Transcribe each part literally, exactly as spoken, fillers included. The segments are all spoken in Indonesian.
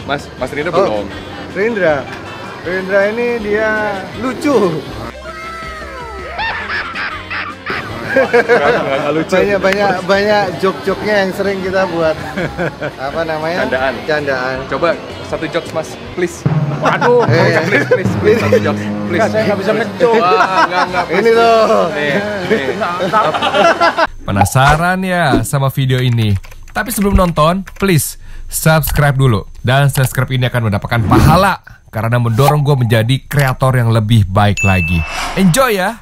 Mas, Mas Rindra oh, belum. Rindra, Rindra ini dia lucu. lucu. Banyak banyak banyak jok-joknya yang sering kita buat apa namanya? Candaan. Candaan. Coba satu jokes Mas, please. Waduh, eh. please, please, please, satu jokes, please. Nggak, saya nggak bisa ngejok. Wah, enggak, enggak. Ini loh. Nih, nih. Penasaran ya sama video ini? Tapi sebelum nonton, please subscribe dulu. Dan subscribe ini akan mendapatkan pahala karena mendorong gue menjadi kreator yang lebih baik lagi. Enjoy ya!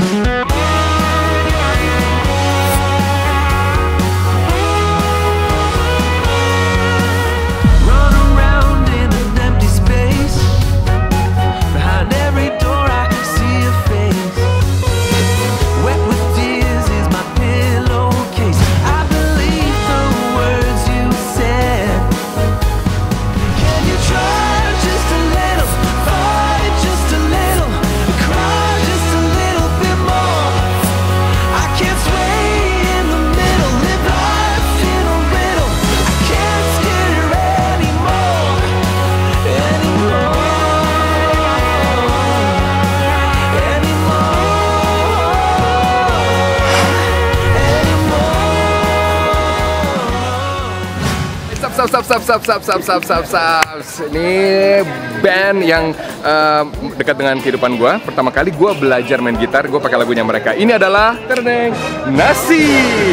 Sap, sap, sap, sap, sap, sap, sap, sap. Ini band yang uh, dekat dengan kehidupan gue. Pertama kali gue belajar main gitar, gue pakai lagunya mereka. Ini adalah Terdeng Nasi.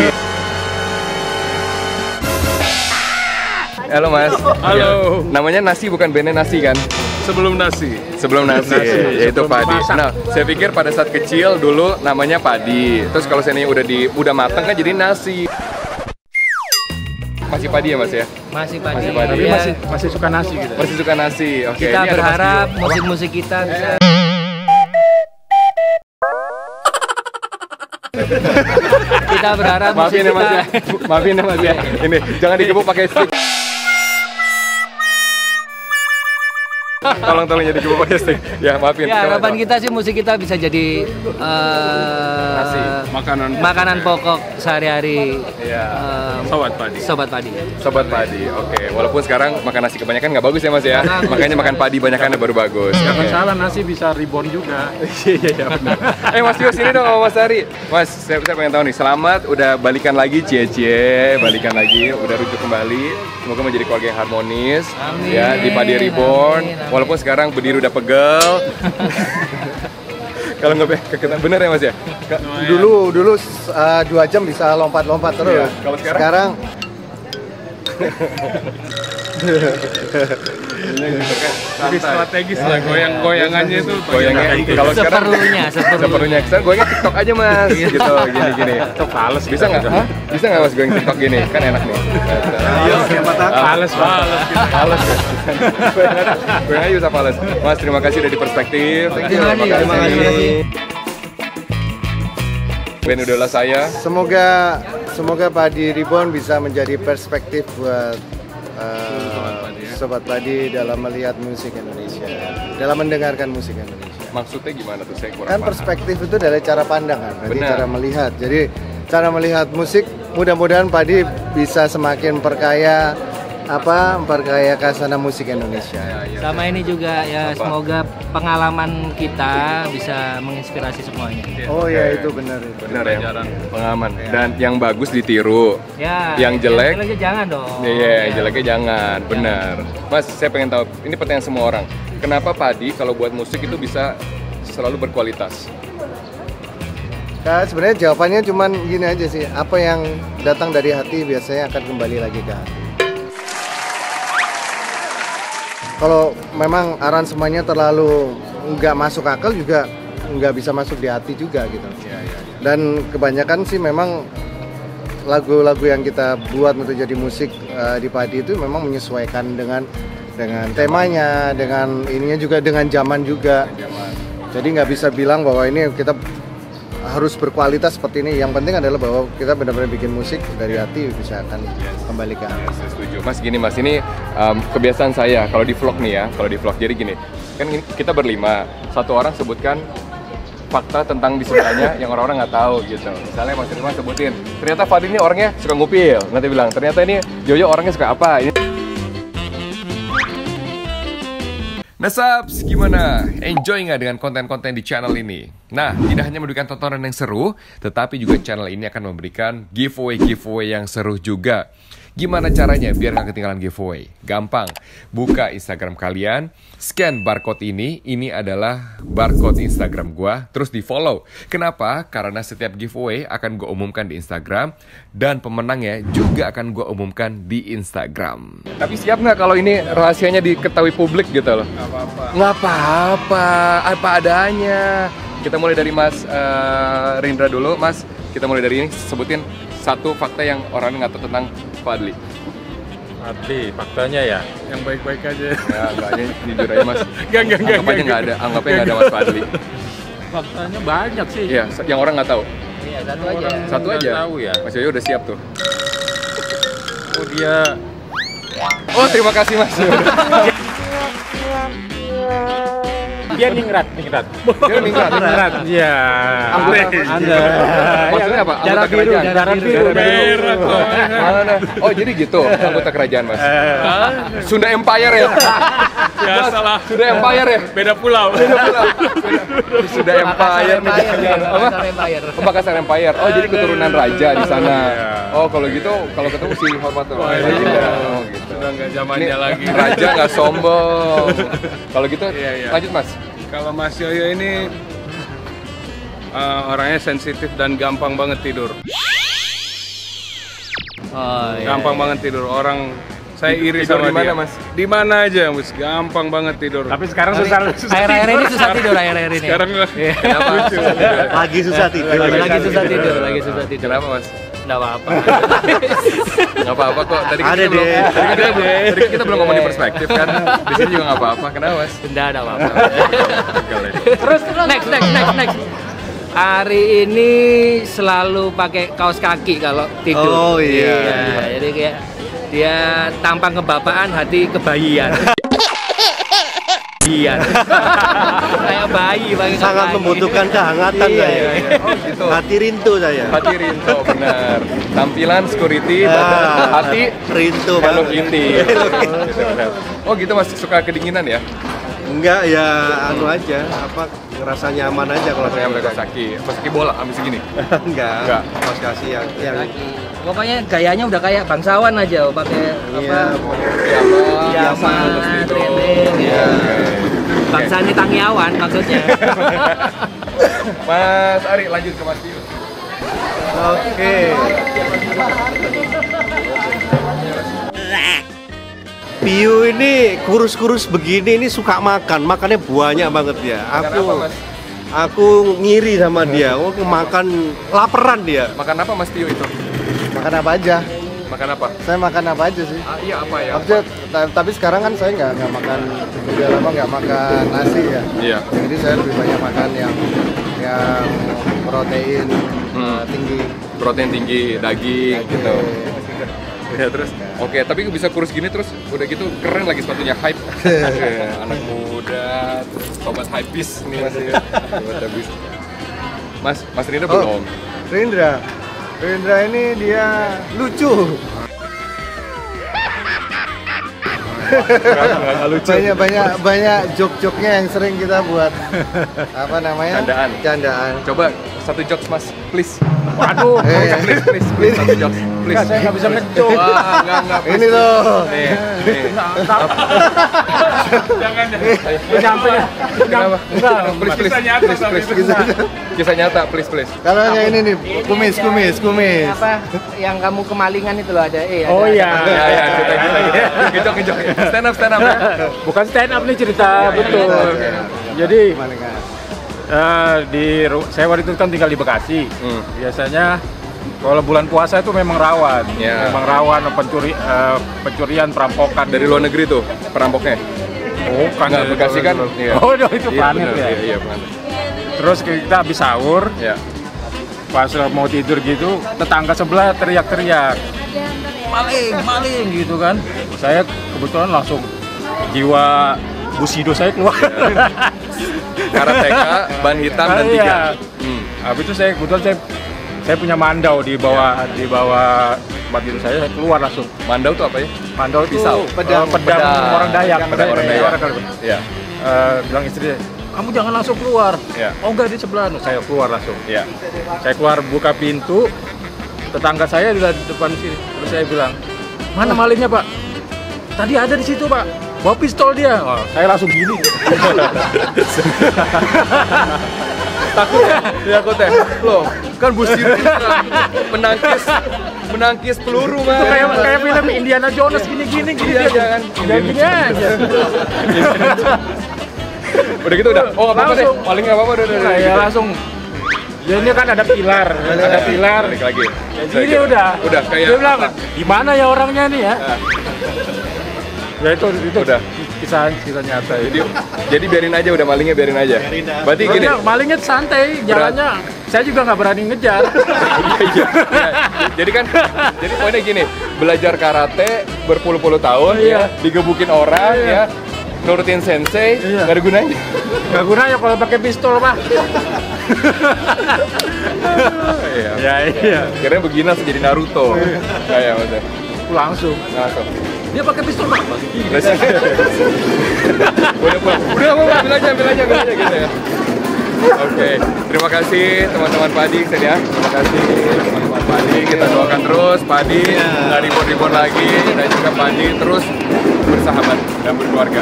Halo Mas. Halo. Ya, namanya Nasi bukan bandnya Nasi kan? Sebelum Nasi. Sebelum Nasi, nasi yaitu sebelum Padi. dimasak. Nah, saya pikir pada saat kecil dulu namanya Padi. Terus kalau saya udah di udah mateng kan jadi Nasi. Masih Padi ya Mas ya? Masih Padi. Masih Padi. Tapi Ya, masih masih suka nasi gitu. Masih suka nasi. Oke. kita ini ada Mas berharap Dio. musik-musik kita bisa kita berharap Maafin musik ya Mas ya. kita Maafin ya Mas ya. Ini jangan digebuk pakai stick. Tolong tolong jadi gebuk pakai stick. Ya maafin. ya Coba, harapan coba. kita sih musik kita bisa jadi eh, Nasi. Makanan makanan pokok sehari-hari Iya. eh, Sobat Padi. sobat Padi. Sobat Padi. Oke. Walaupun sekarang makan nasi kebanyakan nggak bagus ya Mas ya. Bagus. Makanya makan padi banyakan baru bagus. Jangan Oke. salah, nasi bisa reborn juga. Iya iya benar. Eh Mas Tio sini dong sama Mas Ari. Mas, saya, saya pengen tahu nih. Selamat udah balikan lagi cie-cie, balikan lagi, udah rujuk kembali. Semoga menjadi keluarga yang harmonis. Amin. Ya di Padi Reborn. Amin, amin. Walaupun sekarang berdiri udah pegel. Kalau nggak keketan bener ya Mas ya? Ka- Dulu dulu uh, dua jam bisa lompat-lompat terus. Iya. Kalau sekarang? Lebih strategis lah, goyang-goyangannya itu. Goyangnya kalau sekarang Seperlunya, seperlunya. seperlunya sekarang goyangnya TikTok aja Mas gitu gini gini. Fales Bisa nggak? Hah? Bisa nggak Mas goyang TikTok gini? Kan enak nih. Ayo, siapa tahu. Fales, fales. Fales ya. Goyang aja bisa fales. Mas terima kasih udah di perspektif. Terima kasih, terima kasih. Band idola saya. Semoga semoga Padi Reborn bisa menjadi perspektif buat uh, Sobat Padi dalam melihat musik Indonesia, dalam mendengarkan musik Indonesia. Maksudnya gimana tuh saya kurang Kan paham. perspektif itu dari cara pandang kan, dari Benar. cara melihat. Jadi cara melihat musik, mudah-mudahan Padi bisa semakin perkaya apa memperkaya khasana musik Indonesia. Sama ini juga ya Apa? semoga pengalaman kita bisa menginspirasi semuanya. Oh ya itu benar itu. Benar ya, pengalaman. Dan yang bagus ditiru. Ya, Yang jelek? yang jelek jangan dong. Iya, yeah, yang jeleknya jangan. Benar. Mas, saya pengen tahu, ini pertanyaan semua orang. Kenapa Padi kalau buat musik itu bisa selalu berkualitas? Nah, sebenarnya jawabannya cuman gini aja sih. Apa yang datang dari hati biasanya akan kembali lagi ke hati. Kalau memang aransemennya terlalu nggak masuk akal juga nggak bisa masuk di hati juga gitu. Iya, iya. Dan kebanyakan sih memang lagu-lagu yang kita buat untuk jadi musik uh, di Padi itu memang menyesuaikan dengan dengan temanya, dengan ininya juga dengan zaman juga. Zaman. Jadi nggak bisa bilang bahwa ini kita harus berkualitas seperti ini. Yang penting adalah bahwa kita benar-benar bikin musik dari hati bisa akan kembali ke hati. Saya setuju. Mas gini Mas, ini um, kebiasaan saya kalau di vlog nih ya, kalau di vlog jadi gini. Kan ini kita berlima, satu orang sebutkan fakta tentang di sebelahnya yang orang-orang nggak tahu gitu. Misalnya Mas Irman sebutin, ternyata Fadil ini orangnya suka ngupil. Nanti bilang, ternyata ini Jojo orangnya suka apa. Ini Nah Sabs, gimana? Enjoy nggak dengan konten-konten di channel ini? Nah, tidak hanya memberikan tontonan yang seru, tetapi juga channel ini akan memberikan giveaway-giveaway yang seru juga. Gimana caranya biar nggak ketinggalan giveaway? Gampang, buka Instagram kalian, scan barcode ini, ini adalah barcode Instagram gua, terus di follow. Kenapa? Karena setiap giveaway akan gua umumkan di Instagram, dan pemenangnya juga akan gua umumkan di Instagram. Tapi siap nggak kalau ini rahasianya diketahui publik gitu loh? Nggak apa-apa. Nggak apa-apa, apa adanya. Kita mulai dari Mas uh, Rindra dulu, Mas. Kita mulai dari ini, sebutin satu fakta yang orang nggak tahu tentang Fadli. Fadli, faktanya ya? Yang baik-baik aja. Ya, enggak aja, jujur aja Mas. Enggak, enggak, enggak. Anggap aja nggak ada, anggap aja nggak ada Mas Fadli. Faktanya banyak sih. Iya, yang orang nggak tahu. Iya, satu aja. Orang Satu nggak aja. tahu ya. Mas Yoyo udah siap tuh. Oh dia Oh, terima kasih Mas. dia ningrat, ningrat. Dia ningrat. Ningrat. Iya. Anggota- Anda. Maksudnya apa? Darah Anggota biru, kerajaan. darah biru. Merah kok. Mana? Oh, jadi gitu anggota kerajaan, Mas. Eh, Sunda Empire ya? Biasa lah. Sunda Empire ya? Beda pulau. Sunda Empire nih. Empire, Apa? Makassar Empire. Oh, Makassar Empire. Oh, jadi keturunan raja di sana. Iya. Oh, kalau gitu, kalau ketemu sih hormat tuh. Oh, iya. Oh, gitu. Sudah nggak Ini zamannya lagi. raja nggak sombong. Kalau gitu, Iya, iya. lanjut Mas. Kalau Mas Yoyo ini uh, orangnya sensitif dan gampang banget tidur. Oh, iya. Gampang banget tidur. Orang saya iri Tidur sama di mana, dia. Mas? Di mana aja, Mas. Gampang banget tidur. Tapi sekarang Tapi susah, susah air-air ini susah tidur. tidur, air-air ini. Sekarang Kenapa? Lagi susah tidur. lagi, lagi susah tidur, lagi susah tidur. Kenapa Mas? Nggak apa-apa. Nggak apa-apa kok. Tadi kan Ada kita belum, deh. tadi kan kita, tadi kan kita belum ngomongin perspektif kan. Di sini juga nggak apa-apa. Kenapa Mas? Nggak ada apa-apa. Terus next, next, next, next. Ari ini selalu pakai kaos kaki kalau tidur. Oh, iya. Iya, jadi kayak dia tampang kebapaan, hati kebayian. Iya. Kayak bayi pakai kaos Sangat kaki. membutuhkan kehangatan Iya, saya. iya. Oh gitu. Hati rintu saya. Hati Rinto, benar. Tampilan security, badan Ah, hati rintu Hello banget. Kitty. Gitu, benar. Oh gitu Mas, suka kedinginan ya? Enggak ya, anu aja, apa ngerasa nyaman aja kalau Rasanya saya mereka kaki, pas kaki bola, ambil segini. enggak. Enggak. Kaos kasih yang yang Pokoknya gayanya udah kayak bangsawan aja, pakai iya, apa? Piyama, Piyama, terus gitu. training, Iya. ya. Bangsa ini Tangiawan maksudnya. Mas Ari, lanjut ke Mas Tio. Oke. Piu ini kurus-kurus begini ini suka makan, makannya banyak banget dia. Makan Aku apa, Mas? aku ngiri sama dia. Oh, makan laparan dia. Makan apa Mas Tio itu? Makan apa aja? Makan apa? Saya makan apa aja sih? Ah, iya apa ya? Maksudnya, ta- tapi sekarang kan saya nggak nggak makan, udah lama nggak makan nasi ya. Iya. Jadi saya lebih banyak makan yang yang protein Hmm. eh, tinggi. Protein tinggi, daging Oke. gitu. Ya terus, oke, tapi bisa kurus gini terus udah gitu keren lagi sepatunya hype. Anak muda, terus sobat hypebeast nih Mas ya. Sobat hypebeast. Mas, Mas Rindra Oh. belum. Rindra, Rindra ini dia lucu. banyak banyak banyak jok-joknya yang sering kita buat apa namanya? Candaan. Candaan. Coba satu jokes Mas, please. Waduh, Eh, Please, please, please, satu jokes, please. enggak, saya nggak bisa ngejok. Wah, enggak, enggak, please. ini loh. Nih, nih. Jangan Nyampe ya. Kenapa? Please, please, Kisah nyata please, tapi please. Kisah nyata, please, please. Kalau yang ini nih, kumis, kumis, kumis. Apa yang kamu kemalingan itu loh ada eh ada- Oh iya. Ya, ya, kita, kita, kita. Ngejok, ngejok. Stand up, stand up ya. Bukan stand up nih cerita, betul. Oke. Jadi Gimana kan? eh, di ru- saya waktu itu kan tinggal di Bekasi. Hmm. Biasanya kalau bulan puasa itu memang rawan, Ya. memang rawan pencuri, eh, pencurian, perampokan Dari luar negeri tuh perampoknya. Oh, kan Enggak, Bekasi kan? Iya. Oh, itu Iya, planet bener. ya. Iya, iya, planet. Terus kita habis sahur, Ya. pas mau tidur gitu, tetangga sebelah teriak-teriak, maling, maling gitu kan. Saya kebetulan langsung jiwa Bushido saya keluar. Karateka, ban hitam dan Ah, tiga. iya. Hmm. Habis itu saya kebetulan saya saya punya mandau di bawah di bawah tempat tidur saya, saya keluar langsung. Mandau tuh apa ya? Mandau itu Pisau. pedang, pedang, Pedang. orang Dayak, Pedang orang Dayak. Dayak. Iya. eh, bilang istri, kamu jangan langsung keluar. Iya. Oh enggak, di sebelah. Saya keluar langsung. Iya. Saya keluar buka pintu, tetangga saya di depan sini. Terus saya bilang, mana malingnya Pak? Tadi ada di situ Pak, bawa pistol dia. Oh, saya langsung gini. Takut ya? Takut ya? Loh, kan Bu Siri menangkis menangkis peluru Itu Mas. kayak kayak film Indiana Jones gini-gini gini Iya, dia. kan? Dia gini aja. Udah gitu udah. Oh, enggak apa-apa deh. Langsung. Paling enggak apa-apa udah udah. udah, Saya gitu. langsung. Ya ini kan ada pilar, ada pilar. Balik lagi. Jadi udah. Udah kayak Dia bilang, apa? di mana ya orangnya nih ya? Nah, Ya itu itu Udah. kisah kisah nyata. jadi jadi biarin aja udah malingnya biarin aja. Berarti gini. Soalnya malingnya santai, jalannya. Saya juga nggak berani ngejar. Iya, iya. Jadi kan, jadi poinnya gini, belajar karate berpuluh-puluh tahun, Iya. ya, digebukin orang, Iya. ya, nurutin sensei, Iya. nggak ada gunanya. Gak gunanya kalau pakai pistol Pak. Iya. Ya iya. Kira begini langsung jadi Naruto. Kayak maksudnya. Langsung. Langsung. Dia pakai pistol Pak. Udah pulang. Udah mau ambil aja, ambil aja, ambil aja gitu ya. Oke, terima kasih teman-teman Padi ya. Terima kasih teman-teman Padi. Kita doakan terus Padi nggak ribut-ribut lagi dan juga Padi terus bersahabat dan berkeluarga.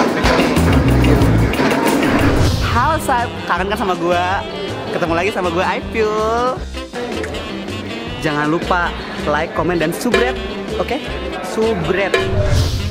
Halo Sab, kangen kan sama gua? Ketemu lagi sama gua Aipul. Jangan lupa like, komen, dan subscribe, oke? Subscribe.